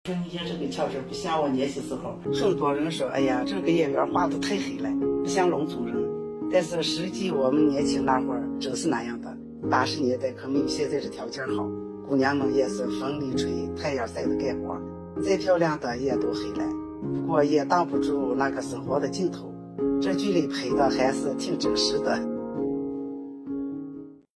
说你这个俏身不像我年轻时候，很多人说，哎呀，这个演员画的太黑了，不像龙族人。但是实际我们年轻那会儿真是那样的。80年代可没有现在这条件好，姑娘们也是风里吹，太阳晒的干活，再漂亮的也都黑了。不过也挡不住那个生活的尽头。这剧里拍的还是挺真实的。